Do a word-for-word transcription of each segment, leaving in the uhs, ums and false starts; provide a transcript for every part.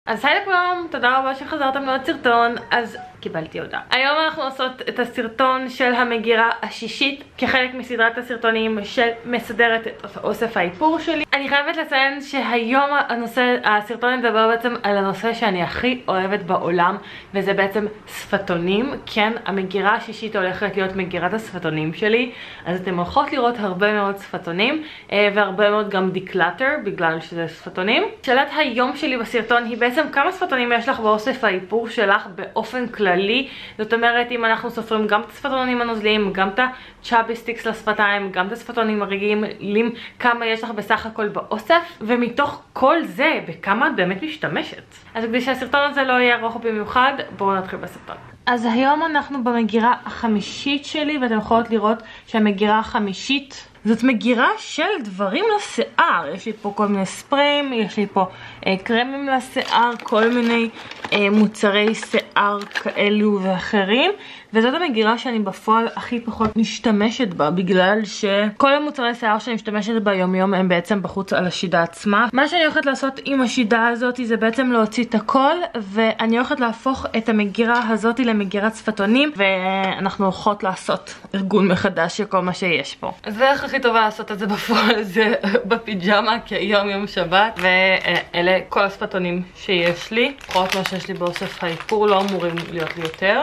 אז היי לכולם, תודה רבה שחזרתם לעוד סרטון. אז קיבלתי הודעה. היום אנחנו עושות את הסרטון של המגירה השישית כחלק מסדרת הסרטונים של מסדרת את אוסף האיפור שלי. אני חייבת לציין שהיום הנושא, הסרטון מדבר בעצם על הנושא שאני הכי אוהבת בעולם, וזה בעצם שפתונים. כן, המגירה השישית הולכת להיות מגירת השפתונים שלי, אז אתם הולכות לראות הרבה מאוד שפתונים והרבה מאוד גם דיקלטר בגלל שזה שפתונים. שאלת היום שלי בסרטון היא בעצם כמה שפתונים יש לך באוסף האיפור שלך באופן כללי. זאת אומרת, אם אנחנו סופרים גם את השפתונים הנוזליים, גם את הצ'אבי סטיקס לשפתיים, גם את השפתונים הרגילים, כמה יש לך בסך הכל באוסף, ומתוך כל זה, בכמה את באמת משתמשת. אז כדי שהסרטון הזה לא יהיה ארוך במיוחד, בואו נתחיל בסרטון. אז היום אנחנו במגירה החמישית שלי, ואתם יכולות לראות שהמגירה החמישית זאת מגירה של דברים לשיער. יש לי פה כל מיני ספריים, יש לי פה אה, קרמים לשיער, כל מיני אה, מוצרי שיער כאלו ואחרים, וזאת המגירה שאני בפועל הכי פחות משתמשת בה, בגלל שכל המוצרי שיער שאני משתמשת ביום יום הם בעצם בחוץ על השידה עצמה. מה שאני הולכת לעשות עם השידה הזאת זה בעצם להוציא את הכל, ואני הולכת להפוך את המגירה הזאת למגירת שפתונים, ואנחנו הולכות לעשות ארגון מחדש של כל מה שיש פה. אז הדרך הכי טובה לעשות את זה בפועל זה בפיג'מה, כי היום יום שבת, ואלה כל השפתונים שיש לי. לפחות מה שיש לי באוסף האיפור, לא אמורים להיות לי יותר.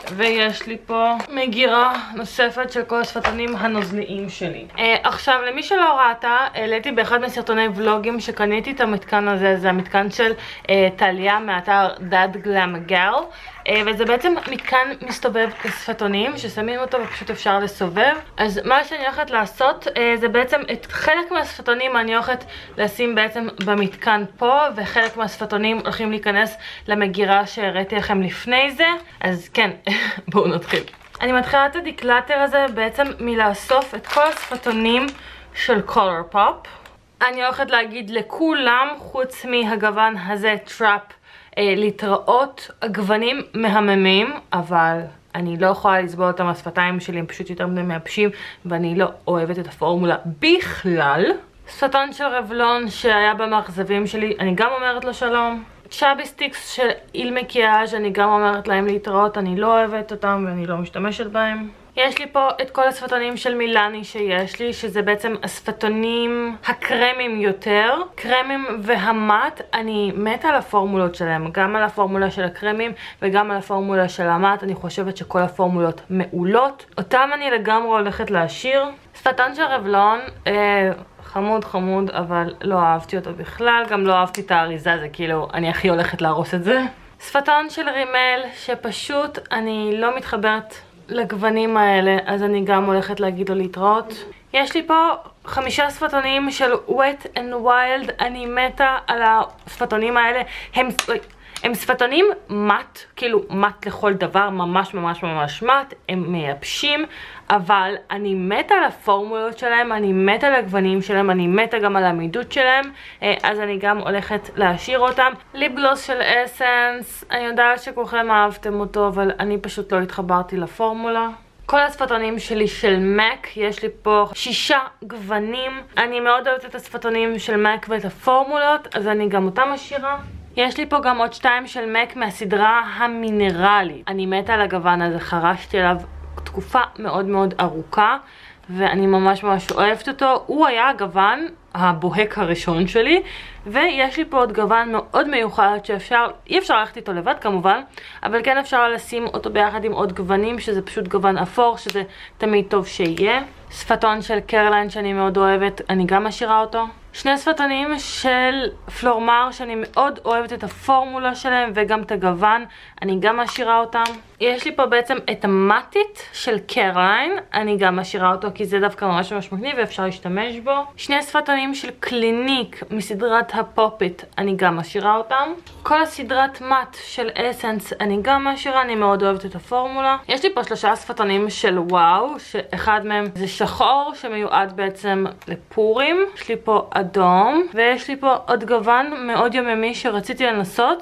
ויש לי פה מגירה נוספת של כל השפתונים הנוזליים שלי. Uh, עכשיו, למי שלא ראתה, העליתי באחד מסרטוני ולוגים שקניתי את המתקן הזה. זה המתקן של uh, טליה מאתר דאד גלאם גל, uh, וזה בעצם מתקן מסתובב לשפתונים ששמים אותו ופשוט אפשר לסובב. אז מה שאני הולכת לעשות uh, זה בעצם את חלק מהשפתונים אני הולכת לשים בעצם במתקן פה, וחלק מהשפתונים הולכים להיכנס למגירה שהראיתי לכם לפני זה. אז כן, בואו נתחיל. אני מתחילה את הדיקלטר הזה בעצם מלאסוף את כל השפתונים של קולר פופ. אני הולכת להגיד לכולם, חוץ מהגוון הזה, טראפ, אה, להתראות. הגוונים מהממים, אבל אני לא יכולה לסבול אותם, השפתיים שלי הם פשוט יותר מדי מייבשים, ואני לא אוהבת את הפורמולה בכלל. שפתון של רבלון שהיה במאכזבים שלי, אני גם אומרת לו שלום. צ'אבי סטיקס של איל מקיאז' אני גם אומרת להם להתראות, אני לא אוהבת אותם ואני לא משתמשת בהם. יש לי פה את כל השפתונים של מילני שיש לי, שזה בעצם השפתונים הקרמים יותר. קרמים והמט, אני מתה על הפורמולות שלהם, גם על הפורמולה של הקרמים וגם על הפורמולה של המט. אני חושבת שכל הפורמולות מעולות. אותם אני לגמרי הולכת להשאיר. שפתון של רבלון, אה... חמוד חמוד, אבל לא אהבתי אותו בכלל, גם לא אהבתי את האריזה, זה כאילו אני הכי הולכת להרוס את זה. שפתון של רימל שפשוט אני לא מתחברת לגוונים האלה, אז אני גם הולכת להגיד לו להתראות. יש לי פה חמישה שפתונים של Wet and Wild, אני מתה על השפתונים האלה. הם הם שפתונים מט, כאילו מט לכל דבר, ממש ממש ממש מט, הם מייבשים, אבל אני מתה על הפורמולות שלהם, אני מתה על הגוונים שלהם, אני מתה גם על העמידות שלהם, אז אני גם הולכת להשאיר אותם. ליפ גלוס של אסנס, אני יודעת שכולכם אהבתם אותו, אבל אני פשוט לא התחברתי לפורמולה. כל השפתונים שלי של מק, יש לי פה שישה גוונים, אני מאוד אוהבת את השפתונים של מק ואת הפורמולות, אז אני גם אותם משאירה. יש לי פה גם עוד שתיים של מק מהסדרה המינרלית. אני מתה על הגוון הזה, חרשתי עליו תקופה מאוד מאוד ארוכה, ואני ממש ממש אוהבת אותו. הוא היה הגוון הבוהק הראשון שלי, ויש לי פה עוד גוון מאוד מיוחד שאפשר, אי אפשר ללכת איתו לבד כמובן, אבל כן אפשר לשים אותו ביחד עם עוד גוונים, שזה פשוט גוון אפור, שזה תמיד טוב שיהיה. שפתון של קרליין שאני מאוד אוהבת, אני גם משאירה אותו. שני שפתונים של פלורמר שאני מאוד אוהבת את הפורמולה שלהם וגם את הגוון, אני גם משאירה אותם. יש לי פה בעצם את המטית של קרליין, אני גם משאירה אותו כי זה דווקא ממש ממש מגניב ואפשר להשתמש בו. שני שפתונים של קליניק מסדרת הפופית, אני גם משאירה אותם. כל הסדרת מט של אסנס אני גם משאירה, אני מאוד אוהבת את הפורמולה. יש לי פה שלושה שפתונים של וואו, שאחד מהם זה שחור שמיועד בעצם לפורים. יש לי פה אדום, ויש לי פה עוד גוון מאוד יוממי שרציתי לנסות,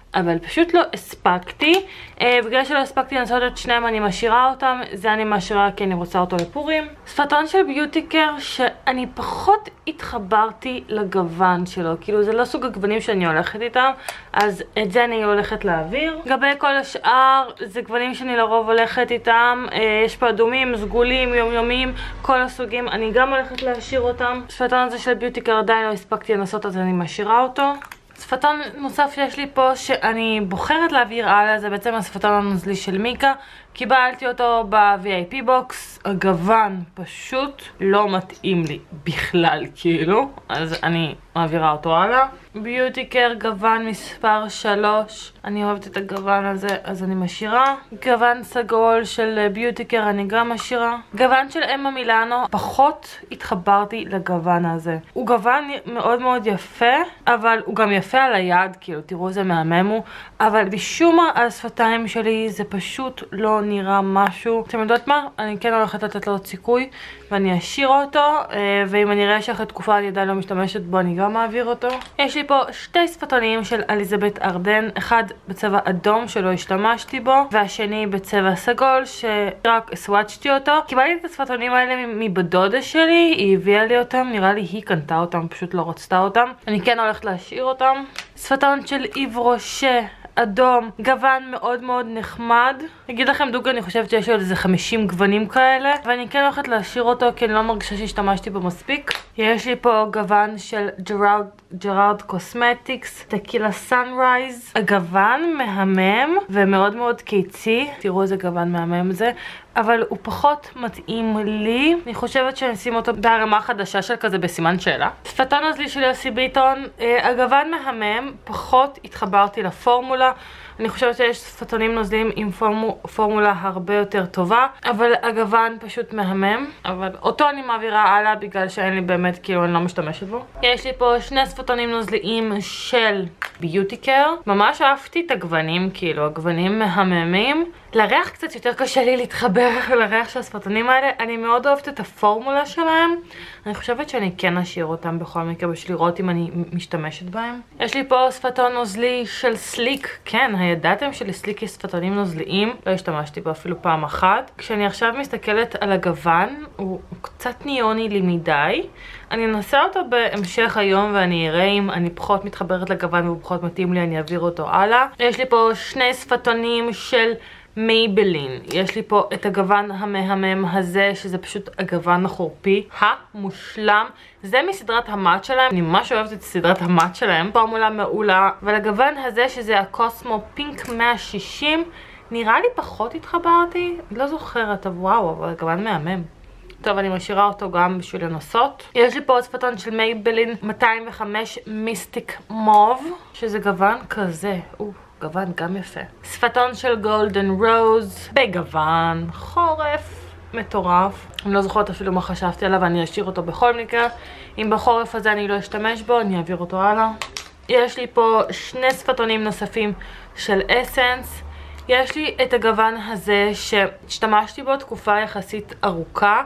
אבל פשוט לא הספקתי. אה, בגלל שלא הספקתי לנסות את שניהם אני משאירה אותם, זה אני משאירה כי אני רוצה אותו לפורים. שפתון של ביוטיקר שאני פחות התחברתי לגוון שלו, כאילו זה לא סוג הגוונים שאני הולכת איתם, אז את זה אני הולכת להעביר. לגבי כל השאר זה גוונים שאני לרוב הולכת איתם, אה, יש פה אדומים, סגולים, יומיומיים, כל הסוגים, אני גם הולכת להשאיר אותם. שפתון הזה של ביוטיקר עדיין לא הספקתי לנסות אז אני משאירה אותו. שפתון נוסף שיש לי פה שאני בוחרת להעביר הלאה, זה בעצם השפתון הנוזלי של מיקה. קיבלתי אותו ב-וי איי פי בוקס, הגוון פשוט לא מתאים לי בכלל כאילו, אז אני מעבירה אותו הלאה. ביוטיקר גוון מספר שלוש, אני אוהבת את הגוון הזה אז אני משאירה. גוון סגול של ביוטיקר אני גם משאירה. גוון של אמה מילאנו, פחות התחברתי לגוון הזה. הוא גוון מאוד מאוד יפה, אבל הוא גם יפה על היד, כאילו תראו איזה מהמם הוא, אבל משום מה על השפתיים שלי זה פשוט לא נראה משהו. אתם יודעות מה? אני כן הולכת לתת לו סיכוי ואני אשאיר אותו, ואם אני אראה שאחרי תקופה אני עדיין לא משתמשת בו אני גם מעביר אותו. יש לי פה שתי שפתונים של אליזבת ארדן, אחד בצבע אדום שלא השתמשתי בו והשני בצבע סגול שרק סוואצ'תי אותו. קיבלתי את השפתונים האלה מבדודה שלי, היא הביאה לי אותם, נראה לי היא קנתה אותם, פשוט לא רצתה אותם. אני כן הולכת להשאיר אותם. שפתון של איב רושה אדום, גוון מאוד מאוד נחמד. אגיד לכם דוגרי, אני חושבת שיש לו איזה חמישים גוונים כאלה, ואני כן הולכת להשאיר אותו כי אני לא מרגישה שהשתמשתי בו מספיק. יש לי פה גוון של ג'רארד ג'רארד קוסמטיקס טקילה סנרייז. הגוון מהמם ומאוד מאוד קיצי, תראו איזה גוון מהמם זה, אבל הוא פחות מתאים לי. אני חושבת שאני אשים אותו בהרמה חדשה של כזה בסימן שאלה. שפתון נוזלי של יוסי ביטון, הגוון מהמם, פחות התחברתי לפורמולה. אני חושבת שיש שפתונים נוזלים עם פורמו, פורמולה הרבה יותר טובה, אבל הגוון פשוט מהמם. אבל אותו אני מעבירה הלאה בגלל שאין לי באמת, כאילו אני לא משתמשת בו. יש לי פה שני שפתונים נוזליים של ביוטיקר. ממש אהבתי את הגוונים, כאילו הגוונים מהממים. לריח קצת יותר קשה לי להתחבר לריח של השפתונים האלה. אני מאוד אוהבת את הפורמולה שלהם. אני חושבת שאני כן אשאיר אותם בכל מקרה בשביל לראות אם אני משתמשת בהם. יש לי פה שפתון נוזלי של סליק. כן, הידעתם שלסליק יש שפתונים נוזליים? לא השתמשתי בו אפילו פעם אחת. כשאני עכשיו מסתכלת על הגוון, הוא קצת ניוני לי מדי. אני אנסה אותו בהמשך היום ואני אראה אם אני פחות מתחברת לגוון והוא פחות מתאים לי, אני אעביר אותו הלאה. יש לי פה שני שפתונים של מייבלין. יש לי פה את הגוון המהמם הזה, שזה פשוט הגוון החורפי המושלם. זה מסדרת המאט שלהם, אני ממש אוהבת את סדרת המאט שלהם. פורמולה מעולה. ולגוון הזה, שזה הקוסמו פינק מאה שישים, נראה לי פחות התחברתי. לא זוכרת, אבל וואו, אבל הגוון מהמם. טוב, אני משאירה אותו גם בשביל לנסות. יש לי פה עוד שפתון של מייבלין מאתיים וחמש מיסטיק מוב, שזה גוון כזה. אוף. גוון גם יפה. שפתון של גולדן רוז בגוון חורף מטורף. אני לא זוכרת אפילו מה חשבתי עליו, אני אשאיר אותו בכל מקרה. אם בחורף הזה אני לא אשתמש בו, אני אעביר אותו הלאה. יש לי פה שני שפתונים נוספים של אסנס. יש לי את הגוון הזה שהשתמשתי בו תקופה יחסית ארוכה,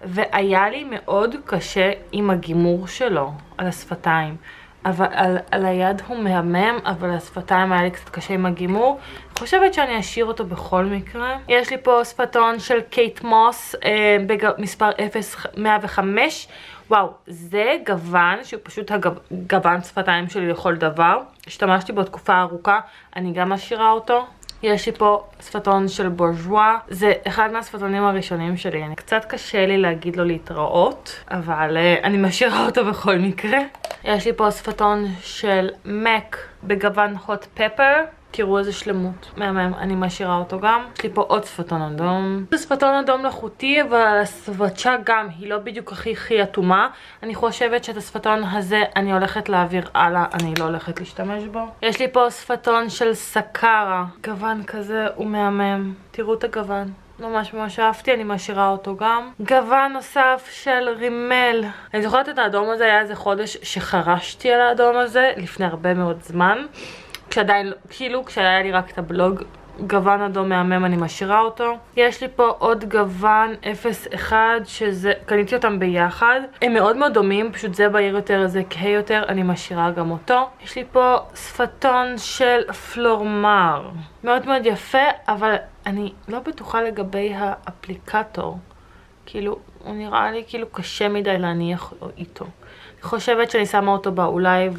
והיה לי מאוד קשה עם הגימור שלו על השפתיים. אבל על, על היד הוא מהמם, אבל השפתיים היה לי קצת קשה עם הגימור. חושבת שאני אשאיר אותו בכל מקרה. יש לי פה שפתון של קייט מוס אה, במספר אפס מאה וחמש. וואו, זה גוון שהוא פשוט הגוון שפתיים שלי לכל דבר. השתמשתי בו תקופה ארוכה, אני גם משאירה אותו. יש לי פה שפתון של בורז'ואה, זה אחד מהשפתונים הראשונים שלי, אני קצת קשה לי להגיד לו להתראות, אבל uh, אני משאירה אותו בכל מקרה. יש לי פה שפתון של מק בגוון hot pepper, תראו איזה שלמות, מהמם, אני משאירה אותו גם. יש לי פה עוד שפתון אדום. זה שפתון אדום לחוטי, אבל הסוואצ'ה גם היא לא בדיוק הכי הכי אטומה. אני חושבת שאת השפתון הזה אני הולכת להעביר הלאה, אני לא הולכת להשתמש בו. יש לי פה שפתון של סקרה, גוון כזה הוא מהמם, תראו את הגוון. ממש ממש אהבתי, אני משאירה אותו גם. גוון נוסף של רימל. אני זוכרת את האדום הזה, היה איזה חודש שחרשתי על האדום הזה לפני הרבה מאוד זמן. כשעדיין, כאילו כשהיה לי רק את הבלוג, גוון אדום מהמם, אני משאירה אותו. יש לי פה עוד גוון אפס אחת, שזה, קניתי אותם ביחד. הם מאוד מאוד דומים, פשוט זה בהיר יותר, זה כהה יותר, אני משאירה גם אותו. יש לי פה שפתון של פלורמר. מאוד מאוד יפה, אבל אני לא בטוחה לגבי האפליקטור. כאילו, הוא נראה לי כאילו קשה מדי להניח איתו. אני חושבת שאני שמה אותו באולי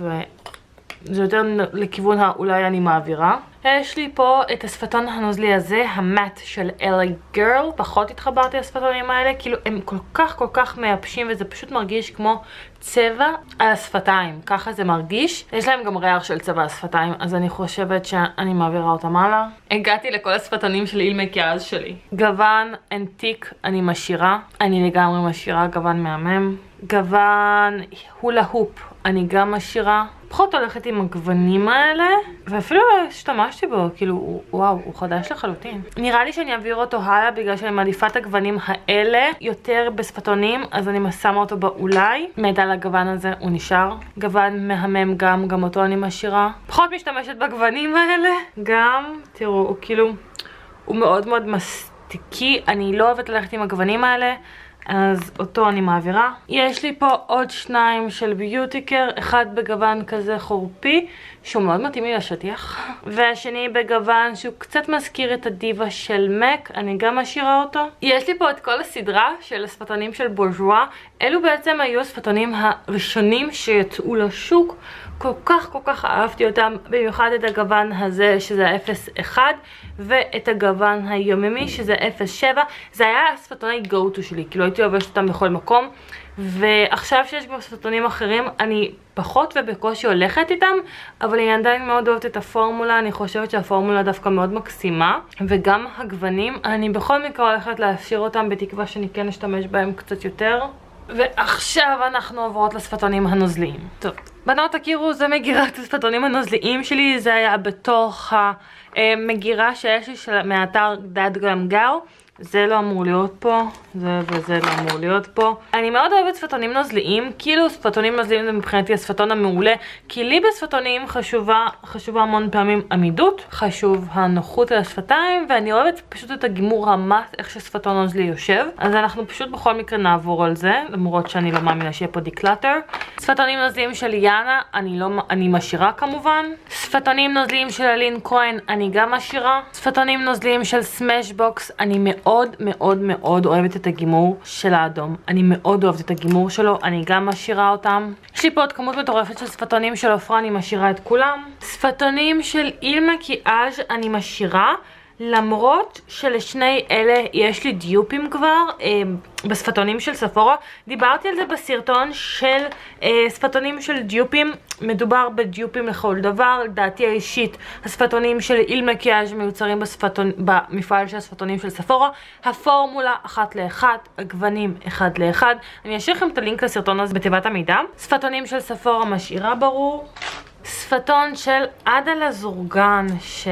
וזה יותר לכיוון האולי אני מעבירה. יש לי פה את השפתון הנוזלי הזה, המאט של אל איי גרל. פחות התחברתי לשפתונים האלה, כאילו הם כל כך כל כך מייבשים וזה פשוט מרגיש כמו צבע על השפתיים. ככה זה מרגיש. יש להם גם ריח של צבע על השפתיים, אז אני חושבת שאני מעבירה אותם הלאה. הגעתי לכל השפתונים של איל מקיאז שלי. גוון אנטיק אני משאירה. אני לגמרי משאירה גוון מהמם. גוון הולה הופ אני גם משאירה. פחות הולכת עם הגוונים האלה, ואפילו לא השתמשתי בו, כאילו, וואו, הוא חדש לחלוטין. נראה לי שאני אעביר אותו הלאה, בגלל שאני מעדיפה את הגוונים האלה יותר בשפתונים, אז אני שמה אותו באולי. מת על הגוון הזה, הוא נשאר. גוון מהמם גם, גם אותו אני משאירה. פחות משתמשת בגוונים האלה. גם, תראו, הוא כאילו, הוא מאוד מאוד מסתיקי, אני לא אוהבת ללכת עם הגוונים האלה. אז אותו אני מעבירה. יש לי פה עוד שניים של ביוטיקר, אחד בגוון כזה חורפי, שהוא מאוד מתאים לי לשטיח, והשני בגוון שהוא קצת מזכיר את הדיבה של מק, אני גם משאירה אותו. יש לי פה את כל הסדרה של השפתונים של בורז'ואה, אלו בעצם היו השפתונים הראשונים שיצאו לשוק, כל כך כל כך אהבתי אותם, במיוחד את הגוון הזה שזה אפס אחת, ואת הגוון היוממי שזה אפס שבע, זה היה השפתוני go-to שלי, כאילו הייתי אוהבת אותם בכל מקום, ועכשיו שיש כבר שפתונים אחרים, אני פחות ובקושי הולכת איתם, אבל אני עדיין מאוד אוהבת את הפורמולה, אני חושבת שהפורמולה דווקא מאוד מקסימה, וגם הגוונים, אני בכל מקרה הולכת להשאיר אותם בתקווה שאני כן אשתמש בהם קצת יותר. ועכשיו אנחנו עוברות לשפתונים הנוזליים. טוב, בנות תכירו, זה מגירת השפתונים הנוזליים שלי, זה היה בתוך המגירה שיש לי של, מהאתר דאדגלם גאו. זה לא אמור להיות פה, זה וזה לא אמור להיות פה. אני מאוד אוהבת שפתונים נוזליים, כאילו שפתונים נוזליים זה מבחינתי השפתון המעולה, כי לי בשפתונים חשובה, חשובה המון פעמים עמידות, חשוב הנוחות על השפתיים, ואני אוהבת פשוט את הגימור המס, איך ששפתון נוזלי יושב. אז אנחנו פשוט בכל מקרה נעבור על זה, למרות שאני לא מאמינה שיהיה פה דיקלטר. שפתונים נוזליים של יאנה, אני, לא, אני משאירה כמובן. שפתונים נוזליים של אלין כהן, אני גם משאירה. שפתונים נוזליים של סמאשבוקס, אני מאוד מאוד מאוד מאוד אוהבת את הגימור של האדום. אני מאוד אוהבת את הגימור שלו, אני גם משאירה אותם. יש לי פה עוד כמות מטורפת של שפתונים של עופרה, אני משאירה את כולם. שפתונים של איל מקיאז' אני משאירה, למרות שלשני אלה יש לי דיופים כבר אה, בשפתונים של ספורה. דיברתי על זה בסרטון של אה, שפתונים של דיופים, מדובר בדיופים לכל דבר. לדעתי האישית השפתונים של איל מקיאז' מיוצרים בספתון, במפעל של השפתונים של ספורה. הפורמולה אחת לאחת, הגוונים אחד לאחד. אני אשאיר לכם את הלינק לסרטון הזה בתיבת המידע. שפתונים של ספורה משאירה ברור. שפתון של עדה לזורגן ש...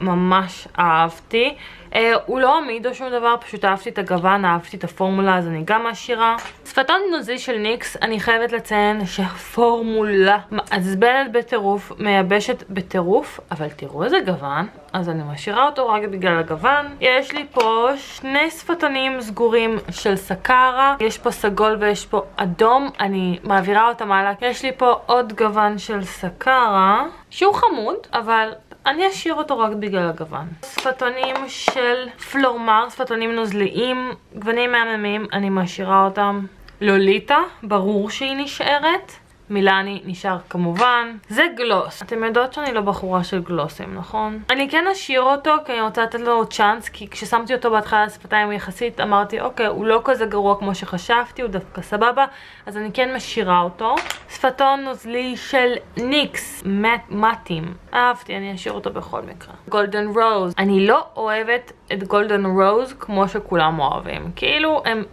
ממש אהבתי. אה, הוא לא עמיד או שום דבר, פשוט אהבתי את הגוון, אהבתי את הפורמולה, אז אני גם משאירה. שפתון נוזלי של ניקס, אני חייבת לציין שהפורמולה מעצבנת בטירוף, מייבשת בטירוף, אבל תראו איזה גוון, אז אני משאירה אותו רק בגלל הגוון. יש לי פה שני שפתונים סגורים של סקרה, יש פה סגול ויש פה אדום, אני מעבירה אותם הלאה. יש לי פה עוד גוון של סקרה, שהוא חמוד, אבל... אני אשאיר אותו רק בגלל הגוון. שפתונים של פלורמר, שפתונים נוזליים, גוונים מהממים, אני משאירה אותם. לוליטה, ברור שהיא נשארת. מילני נשאר כמובן. זה גלוס. אתם יודעות שאני לא בחורה של גלוסים, נכון? אני כן אשאיר אותו כי אני רוצה לתת לו צ'אנס, כי כששמתי אותו בהתחלה לשפתיים יחסית אמרתי אוקיי, הוא לא כזה גרוע כמו שחשבתי, הוא דווקא סבבה, אז אני כן משאירה אותו. שפתון נוזלי של ניקס, מאטים. אהבתי, אני אשאיר אותו בכל מקרה. גולדן רוז. אני לא אוהבת את גולדן רוז כמו שכולם אוהבים. כאילו הם...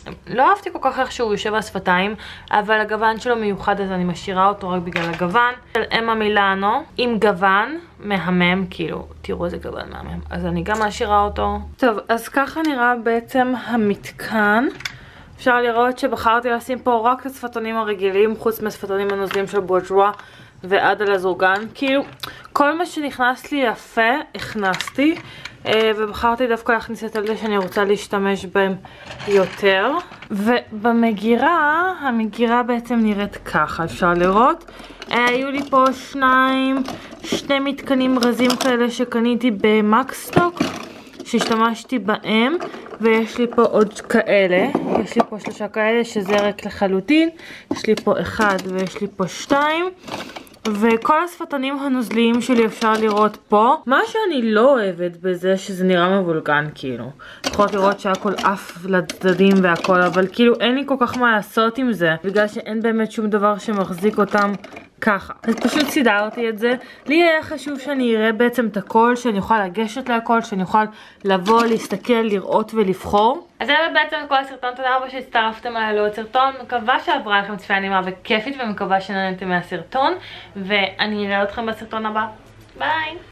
לא אהבתי כל כך איך שהוא יושב על שפתיים, אבל הגוון שלו מיוחד אז אני משאירה אותו רק בגלל הגוון. של אמה מילאנו, עם גוון מהמם, כאילו, תראו איזה גוון מהמם. אז אני גם משאירה אותו. טוב, אז ככה נראה בעצם המתקן. אפשר לראות שבחרתי לשים פה רק את השפתונים הרגילים, חוץ מהשפתונים הנוזלים של בורז'ואה. ועד על הזורגן. כאילו, כל מה שנכנס לי יפה, הכנסתי. ובחרתי דווקא להכניס את אלה שאני רוצה להשתמש בהם יותר. ובמגירה, המגירה בעצם נראית ככה, אפשר לראות. היו לי פה שניים, שני מתקנים רזים כאלה שקניתי במקסטוק, שהשתמשתי בהם, ויש לי פה עוד כאלה. יש לי פה שלושה כאלה שזה ריק לחלוטין. יש לי פה אחד ויש לי פה שתיים. וכל השפתונים הנוזליים שלי אפשר לראות פה. מה שאני לא אוהבת בזה שזה נראה מבולגן כאילו. יכולת לראות שהכל עף לצדדים והכל, אבל כאילו אין לי כל כך מה לעשות עם זה, בגלל שאין באמת שום דבר שמחזיק אותם ככה. אז פשוט סידרתי את זה. לי היה חשוב שאני אראה בעצם את הכל, שאני אוכל לגשת להכל, שאני אוכל לבוא, להסתכל, לראות ולבחור. אז זה בעצם כל הסרטון. תודה רבה שהצטרפתם עליי לעוד סרטון. מקווה שעברה לכם צפייה נעימה וכיפית, ומקווה שנהנתם מהסרטון, ואני אראה אתכם בסרטון הבא. ביי!